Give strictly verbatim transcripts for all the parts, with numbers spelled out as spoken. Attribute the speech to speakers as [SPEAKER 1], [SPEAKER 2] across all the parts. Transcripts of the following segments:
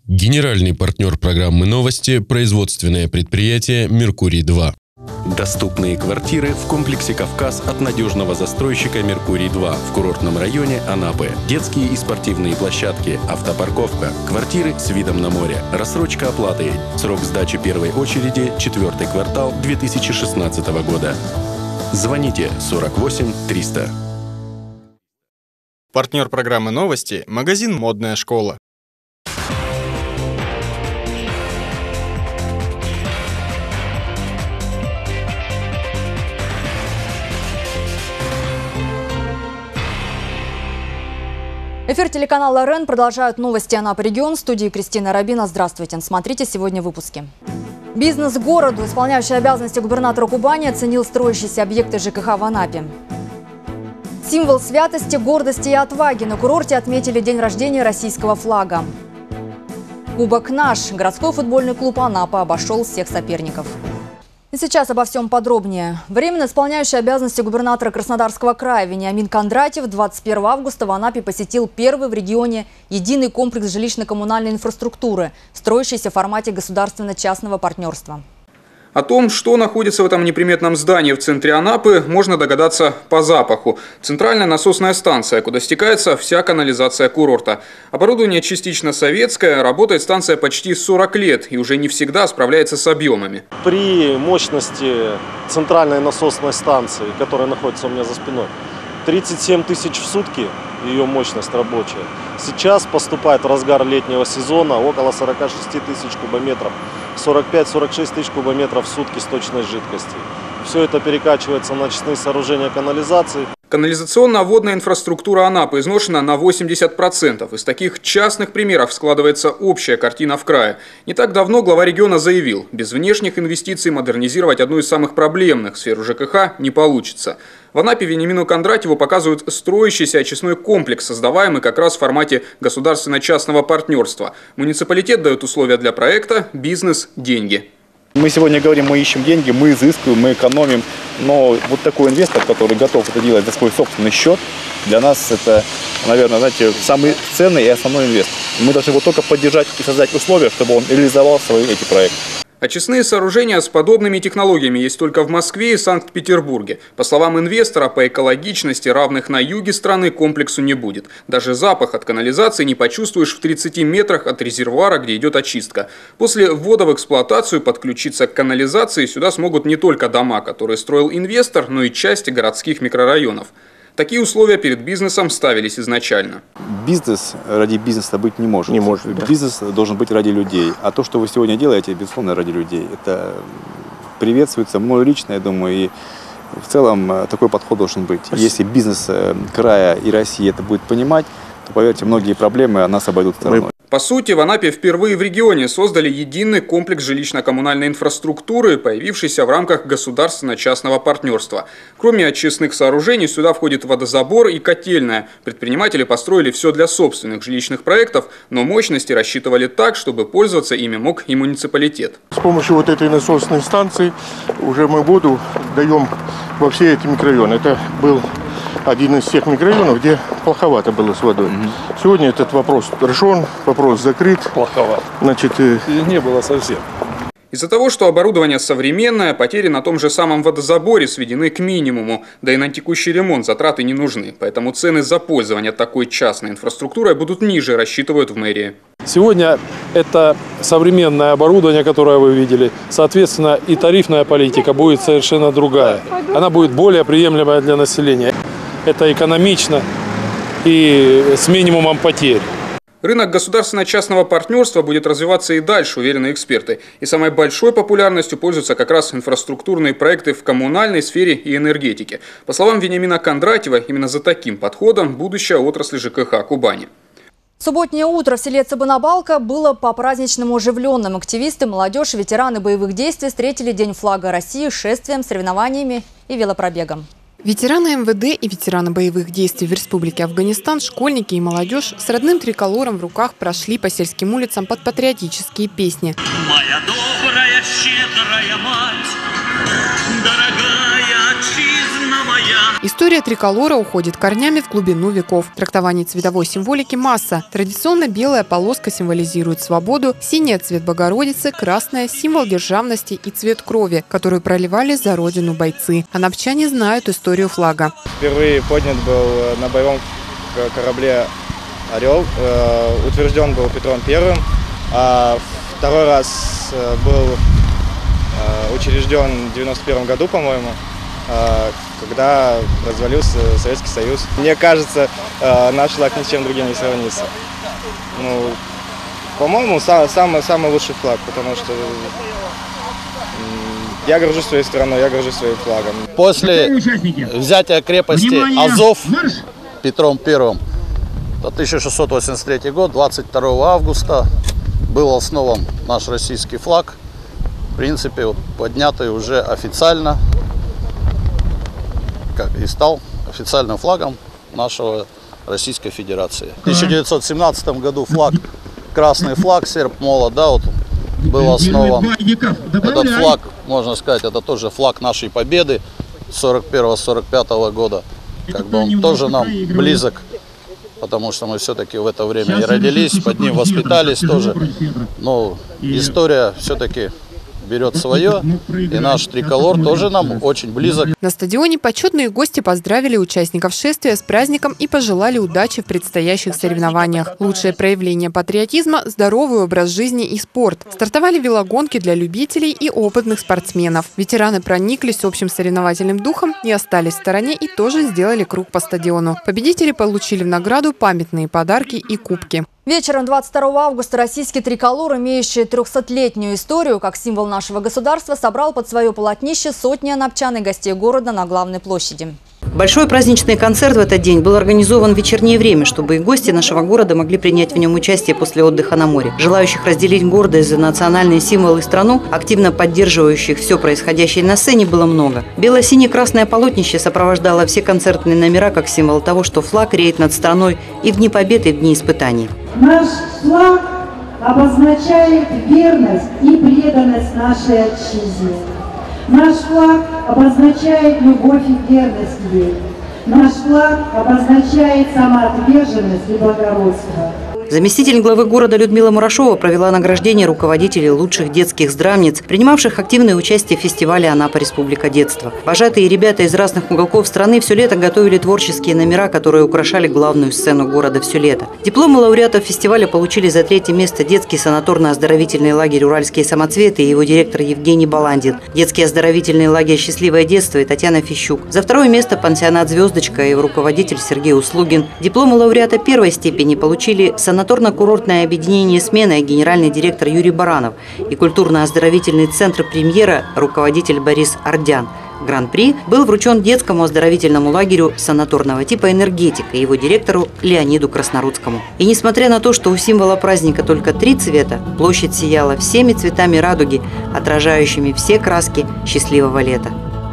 [SPEAKER 1] Генеральный партнер программы «Новости» – производственное предприятие «Меркурий-два».
[SPEAKER 2] Доступные квартиры в комплексе «Кавказ» от надежного застройщика «Меркурий-два» в курортном районе Анапы. Детские и спортивные площадки, автопарковка, квартиры с видом на море, рассрочка оплаты. Срок сдачи первой очереди – четвертый квартал две тысячи шестнадцатого года. Звоните сорок восемь триста.
[SPEAKER 3] Партнер программы «Новости» – магазин «Модная школа».
[SPEAKER 4] Эфир телеканала РЕН продолжают новости Анапы регион. В студии Кристина Рабина. Здравствуйте. Смотрите сегодня в выпуске. Бизнес городу, исполняющий обязанности губернатора Кубани, оценил строящиеся объекты ЖКХ в Анапе. Символ святости, гордости и отваги. На курорте отметили день рождения российского флага. Кубок наш. Городской футбольный клуб Анапа обошел всех соперников. И сейчас обо всем подробнее. Временно исполняющий обязанности губернатора Краснодарского края Вениамин Кондратьев двадцать первого августа в Анапе посетил первый в регионе единый комплекс жилищно-коммунальной инфраструктуры, строящийся в формате государственно-частного партнерства.
[SPEAKER 5] О том, что находится в этом неприметном здании в центре Анапы, можно догадаться по запаху. Центральная насосная станция, куда стекается вся канализация курорта. Оборудование частично советское, работает станция почти сорок лет и уже не всегда справляется с объемами.
[SPEAKER 6] При мощности центральной насосной станции, которая находится у меня за спиной, тридцать семь тысяч в сутки ее мощность рабочая. Сейчас поступает в разгар летнего сезона около сорока шести тысяч кубометров. сорок пять — сорок шесть тысяч кубометров в сутки сточной жидкости. Все это перекачивается на очистные сооружения канализации.
[SPEAKER 5] Канализационно-водная инфраструктура Анапы изношена на восемьдесят процентов. Из таких частных примеров складывается общая картина в крае. Не так давно глава региона заявил, без внешних инвестиций модернизировать одну из самых проблемных сфер ЖКХ не получится. В Анапе Вениамину Кондратьеву показывают строящийся очистной комплекс, создаваемый как раз в формате государственно-частного партнерства. Муниципалитет дает условия для проекта, бизнес – деньги.
[SPEAKER 7] Мы сегодня говорим, мы ищем деньги, мы изыскиваем, мы экономим. Но вот такой инвестор, который готов это делать за свой собственный счет, для нас это, наверное, знаете, самый ценный и основной инвестор. Мы должны его только поддержать и создать условия, чтобы он реализовал свои эти проекты.
[SPEAKER 5] Очистные сооружения с подобными технологиями есть только в Москве и Санкт-Петербурге. По словам инвестора, по экологичности равных на юге страны комплексу не будет. Даже запах от канализации не почувствуешь в тридцати метрах от резервуара, где идет очистка. После ввода в эксплуатацию подключиться к канализации сюда смогут не только дома, которые строил инвестор, но и части городских микрорайонов. Такие условия перед бизнесом ставились изначально.
[SPEAKER 7] Бизнес ради бизнеса быть не может.
[SPEAKER 6] Не может, да.
[SPEAKER 7] Бизнес должен быть ради людей. А то, что вы сегодня делаете, безусловно, ради людей. Это приветствуется мной лично, я думаю, и в целом такой подход должен быть. Если бизнес края и России это будет понимать, то, поверьте, многие проблемы от нас обойдут стороной.
[SPEAKER 5] По сути, в Анапе впервые в регионе создали единый комплекс жилищно-коммунальной инфраструктуры, появившийся в рамках государственно-частного партнерства. Кроме очистных сооружений, сюда входит водозабор и котельная. Предприниматели построили все для собственных жилищных проектов, но мощности рассчитывали так, чтобы пользоваться ими мог и муниципалитет.
[SPEAKER 8] С помощью вот этой насосной станции уже мы воду даем во все эти микрорайоны. Это был один из тех микрорайонов, где плоховато было с водой. Угу. Сегодня этот вопрос решен, вопрос закрыт.
[SPEAKER 9] Плоховато.
[SPEAKER 8] Значит,
[SPEAKER 9] не было совсем.
[SPEAKER 5] Из-за того, что оборудование современное, потери на том же самом водозаборе сведены к минимуму, да и на текущий ремонт затраты не нужны. Поэтому цены за пользование такой частной инфраструктурой будут ниже, рассчитывают в мэрии.
[SPEAKER 9] Сегодня это современное оборудование, которое вы видели. Соответственно, и тарифная политика будет совершенно другая. Она будет более приемлемая для населения. Это экономично и с минимумом потерь.
[SPEAKER 5] Рынок государственно-частного партнерства будет развиваться и дальше, уверены эксперты. И самой большой популярностью пользуются как раз инфраструктурные проекты в коммунальной сфере и энергетике. По словам Вениамина Кондратьева, именно за таким подходом будущее отрасли ЖКХ Кубани.
[SPEAKER 4] Субботнее утро в селе Цыбанабалка было по-праздничному оживленным. Активисты, молодежь и ветераны боевых действий встретили День флага России шествием, соревнованиями и велопробегом.
[SPEAKER 10] Ветераны эм вэ дэ и ветераны боевых действий в Республике Афганистан, школьники и молодежь с родным триколором в руках прошли по сельским улицам под патриотические песни.
[SPEAKER 11] Моя добрая, щедрая мать, дорогая отчизна моя.
[SPEAKER 10] История триколора уходит корнями в глубину веков. Трактований цветовой символики масса. Традиционно белая полоска символизирует свободу, синяя – цвет Богородицы, красная – символ державности и цвет крови, которую проливали за родину бойцы. Анапчане знают историю флага.
[SPEAKER 11] Впервые поднят был на боевом корабле «Орел», утвержден был Петром Первым, а второй раз был учрежден в девяносто первом году, по-моему, когда развалился Советский Союз. Мне кажется, наш флаг ни с чем другим не сравнится. Ну, по-моему, самый, самый лучший флаг, потому что я горжусь своей страной, я горжусь своим флагом.
[SPEAKER 12] После взятия крепости Азов Петром Первым, тысяча шестьсот восемьдесят третий год, двадцать второго августа, был основан наш российский флаг. В принципе, вот, поднятый уже официально, как и стал официальным флагом нашего Российской Федерации. В тысяча девятьсот семнадцатом году флаг, красный флаг, серп молот, да, вот, был основан. Этот флаг, можно сказать, это тоже флаг нашей победы сорок первого — сорок пятого года. Как бы он тоже нам близок, потому что мы все-таки в это время и родились, под ним воспитались тоже. Но история все-таки берет свое, и наш триколор тоже нам очень близок.
[SPEAKER 10] На стадионе почетные гости поздравили участников шествия с праздником и пожелали удачи в предстоящих соревнованиях. Лучшее проявление патриотизма – здоровый образ жизни и спорт. Стартовали велогонки для любителей и опытных спортсменов. Ветераны прониклись общим соревновательным духом, не остались в стороне и тоже сделали круг по стадиону. Победители получили в награду памятные подарки и кубки.
[SPEAKER 4] Вечером двадцать второго августа российский триколор, имеющий трехсотлетнюю историю как символ нашего государства, собрал под свое полотнище сотни анапчан и гостей города на главной площади.
[SPEAKER 13] Большой праздничный концерт в этот день был организован в вечернее время, чтобы и гости нашего города могли принять в нем участие после отдыха на море. Желающих разделить гордость за национальные символы и страну, активно поддерживающих все происходящее на сцене, было много. Бело-сине-красное полотнище сопровождало все концертные номера как символ того, что флаг реет над страной и в дни побед, и в дни испытаний.
[SPEAKER 14] Наш флаг обозначает верность и преданность нашей отчизне. Наш флаг обозначает любовь и верность ей. Наш флаг обозначает самоотверженность и благородство.
[SPEAKER 13] Заместитель главы города Людмила Мурашова провела награждение руководителей лучших детских здравниц, принимавших активное участие в фестивале «Анапа. Республика детства». Вожатые ребята из разных уголков страны все лето готовили творческие номера, которые украшали главную сцену города все лето. Дипломы лауреатов фестиваля получили за третье место детский санаторно-оздоровительный лагерь «Уральские самоцветы» и его директор Евгений Баландин, детский оздоровительный лагерь «Счастливое детство» и Татьяна Фищук. За второе место пансионат «Звездочка» и его руководитель Сергей Услугин. Дипломы лауреата первой степени получили санаторно Санаторно-курортное объединение «Смена» и генеральный директор Юрий Баранов и культурно-оздоровительный центр «Премьера» руководитель Борис Ардян. Гран-при был вручен детскому оздоровительному лагерю санаторного типа «Энергетика» и его директору Леониду Краснорудскому. И несмотря на то, что у символа праздника только три цвета, площадь сияла всеми цветами радуги, отражающими все краски счастливого лета.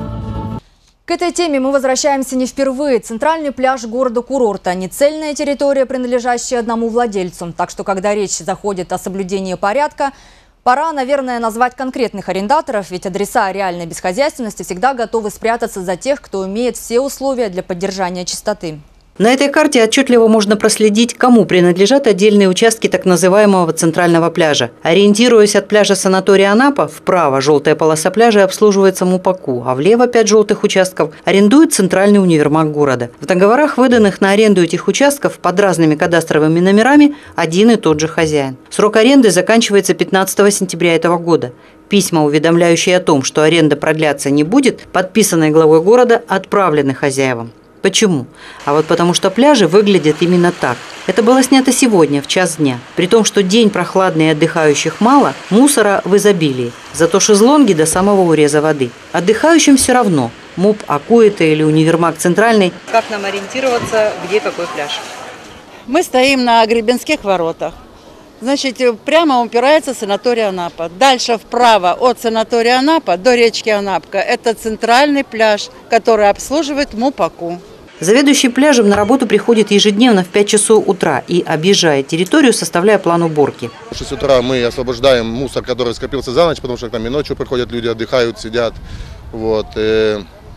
[SPEAKER 4] К этой теме мы возвращаемся не впервые. Центральный пляж города-курорта – не цельная территория, принадлежащая одному владельцу. Так что, когда речь заходит о соблюдении порядка, пора, наверное, назвать конкретных арендаторов, ведь адреса реальной бесхозяйственности всегда готовы спрятаться за тех, кто имеет все условия для поддержания чистоты.
[SPEAKER 13] На этой карте отчетливо можно проследить, кому принадлежат отдельные участки так называемого центрального пляжа. Ориентируясь от пляжа санатория Анапа, вправо желтая полоса пляжа обслуживается МУПАКу, а влево пять желтых участков арендует центральный универмаг города. В договорах, выданных на аренду этих участков под разными кадастровыми номерами, один и тот же хозяин. Срок аренды заканчивается пятнадцатого сентября этого года. Письма, уведомляющие о том, что аренда продляться не будет, подписанные главой города, отправлены хозяевам. Почему? А вот потому что пляжи выглядят именно так. Это было снято сегодня, в час дня. При том, что день прохладный и отдыхающих мало, мусора в изобилии. Зато шезлонги до самого уреза воды. Отдыхающим все равно, МУП, АКУ это или универмаг центральный. Как нам ориентироваться, где какой пляж?
[SPEAKER 15] Мы стоим на Гребенских воротах. Значит, прямо упирается санаторий Анапа. Дальше вправо от санатория Анапа до речки Анапка – это центральный пляж, который обслуживает МУПАКу.
[SPEAKER 13] Заведующий пляжем на работу приходит ежедневно в пять часов утра и объезжает территорию, составляя план уборки.
[SPEAKER 16] В шесть утра мы освобождаем мусор, который скопился за ночь, потому что там и ночью приходят люди, отдыхают, сидят. Вот.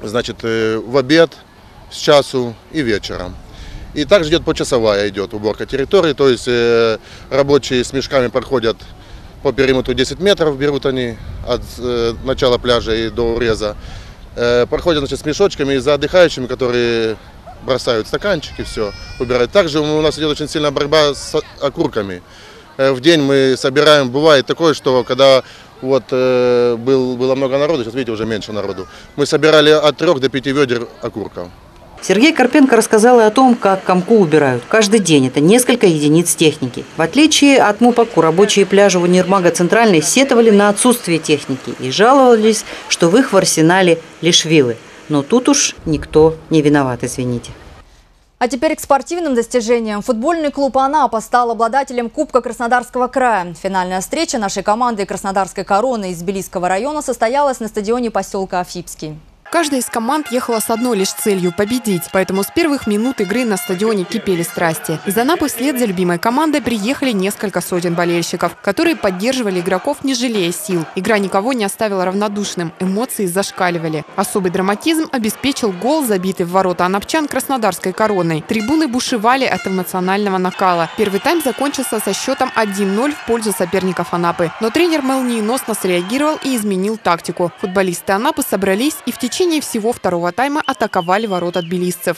[SPEAKER 16] значит, в обед, с часу и вечером. И также идет почасовая идет уборка территории, то есть э, рабочие с мешками проходят по периметру десять метров, берут они от э, начала пляжа и до уреза. Э, проходят, значит, с мешочками и за отдыхающими, которые бросают стаканчики, все убирают. Также у нас идет очень сильная борьба с окурками. Э, в день мы собираем, бывает такое, что когда вот, э, был, было много народу, сейчас видите, уже меньше народу, мы собирали от трех до пяти ведер окурков.
[SPEAKER 13] Сергей Карпенко рассказал и о том, как Камку убирают. Каждый день это несколько единиц техники. В отличие от МУПАКу, рабочие пляжи универмага «Центральный» сетовали на отсутствие техники и жаловались, что в их в арсенале лишь вилы. Но тут уж никто не виноват, извините.
[SPEAKER 4] А теперь к спортивным достижениям. Футбольный клуб «Анапа» стал обладателем Кубка Краснодарского края. Финальная встреча нашей команды Краснодарской короны из Белийского района состоялась на стадионе поселка Афипский.
[SPEAKER 10] Каждая из команд ехала с одной лишь целью – победить. Поэтому с первых минут игры на стадионе кипели страсти. Из Анапы вслед за любимой командой приехали несколько сотен болельщиков, которые поддерживали игроков, не жалея сил. Игра никого не оставила равнодушным. Эмоции зашкаливали. Особый драматизм обеспечил гол, забитый в ворота анапчан Краснодарской короной. Трибуны бушевали от эмоционального накала. Первый тайм закончился со счетом один ноль в пользу соперников Анапы. Но тренер молниеносно среагировал и изменил тактику. Футболисты Анапы собрались и в течение В течение всего второго тайма атаковали ворота тбилисцев.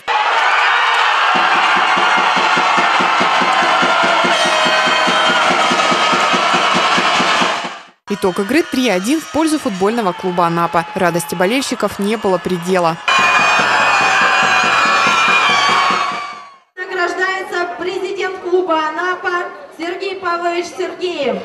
[SPEAKER 10] Итог игры три один в пользу футбольного клуба «Анапа». Радости болельщиков не было предела.
[SPEAKER 14] Награждается президент клуба «Анапа» Сергей Павлович Сергеев.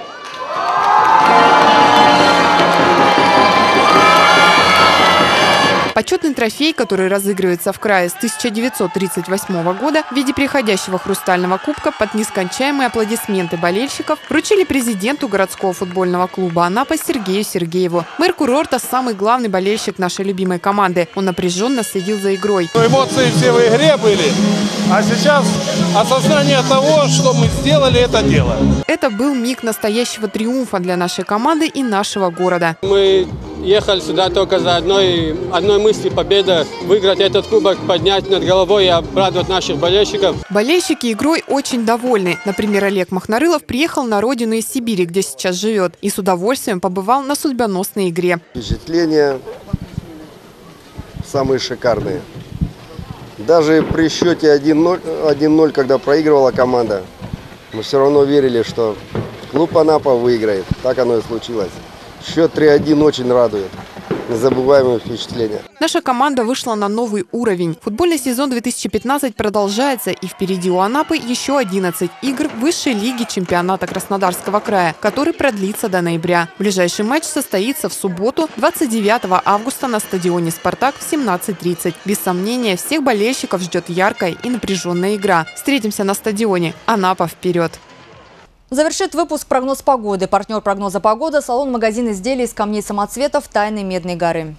[SPEAKER 10] Почетный трофей, который разыгрывается в крае с тысяча девятьсот тридцать восьмого года в виде приходящего хрустального кубка под нескончаемые аплодисменты болельщиков, вручили президенту городского футбольного клуба «Анапа» Сергею Сергееву. Мэр курорта – самый главный болельщик нашей любимой команды. Он напряженно следил за игрой.
[SPEAKER 9] Эмоции все в игре были, а сейчас осознание того, что мы сделали это дело.
[SPEAKER 10] Это был миг настоящего триумфа для нашей команды и нашего города.
[SPEAKER 17] Мы ехали сюда только за одной, одной мыслью: победа, выиграть этот кубок, поднять над головой и обрадовать наших болельщиков.
[SPEAKER 10] Болельщики игрой очень довольны. Например, Олег Махнарылов приехал на родину из Сибири, где сейчас живет, и с удовольствием побывал на судьбоносной игре.
[SPEAKER 18] Впечатления самые шикарные. Даже при счете один ноль, когда проигрывала команда, мы все равно верили, что клуб «Анапа» выиграет. Так оно и случилось. Счет три один очень радует. Незабываемые впечатления.
[SPEAKER 10] Наша команда вышла на новый уровень. Футбольный сезон две тысячи пятнадцать продолжается, и впереди у Анапы еще одиннадцать игр высшей лиги чемпионата Краснодарского края, который продлится до ноября. Ближайший матч состоится в субботу, двадцать девятого августа, на стадионе «Спартак» в семнадцать тридцать. Без сомнения, всех болельщиков ждет яркая и напряженная игра. Встретимся на стадионе. Анапа вперед!
[SPEAKER 4] Завершит выпуск прогноз погоды. Партнер прогноза погоды – салон-магазин изделий из камней самоцветов «Тайны Медной горы».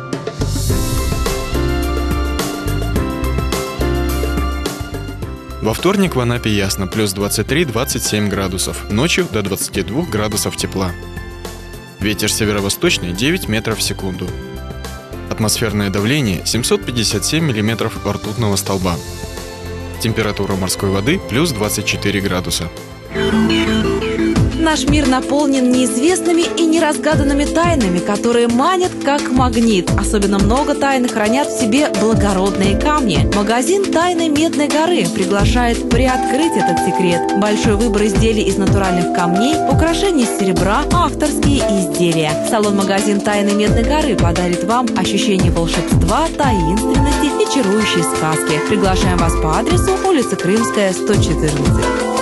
[SPEAKER 19] Во вторник в Анапе ясно, плюс двадцать три — двадцать семь градусов, ночью до двадцати двух градусов тепла. Ветер северо-восточный девять метров в секунду. Атмосферное давление семьсот пятьдесят семь миллиметров ртутного столба. Температура морской воды плюс двадцать четыре градуса.
[SPEAKER 20] Наш мир наполнен неизвестными и неразгаданными тайнами, которые манят как магнит. Особенно много тайн хранят в себе благородные камни. Магазин «Тайны Медной горы» приглашает приоткрыть этот секрет. Большой выбор изделий из натуральных камней, украшений из серебра, авторские изделия. Салон-магазин «Тайны Медной горы» подарит вам ощущение волшебства, таинственности и чарующей сказки. Приглашаем вас по адресу улица Крымская, сто четырнадцать.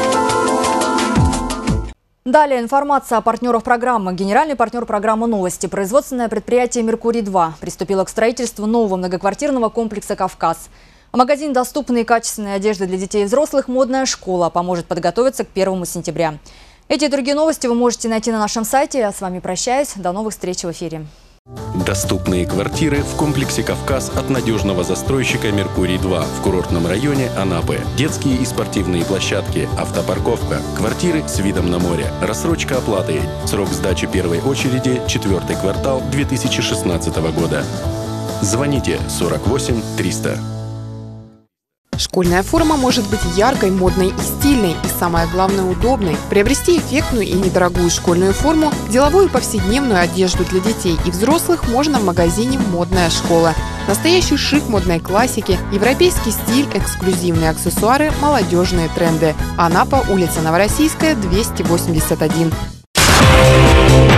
[SPEAKER 4] Далее информация о партнерах программы. Генеральный партнер программы «Новости». Производственное предприятие «Меркурий-два» приступило к строительству нового многоквартирного комплекса «Кавказ». Магазин доступной и качественной одежды для детей и взрослых «Модная школа» поможет подготовиться к первому сентября. Эти и другие новости вы можете найти на нашем сайте. Я с вами прощаюсь. До новых встреч в эфире.
[SPEAKER 2] Доступные квартиры в комплексе «Кавказ» от надежного застройщика «Меркурий-два» в курортном районе Анапы. Детские и спортивные площадки, автопарковка, квартиры с видом на море, рассрочка оплаты. Срок сдачи первой очереди – четвертый квартал две тысячи шестнадцатого года. Звоните сорок восемь триста.
[SPEAKER 10] Школьная форма может быть яркой, модной и стильной, и самое главное – удобной. Приобрести эффектную и недорогую школьную форму, деловую и повседневную одежду для детей и взрослых можно в магазине «Модная школа». Настоящий шик модной классики, европейский стиль, эксклюзивные аксессуары, молодежные тренды. Анапа, улица Новороссийская, двести восемьдесят один.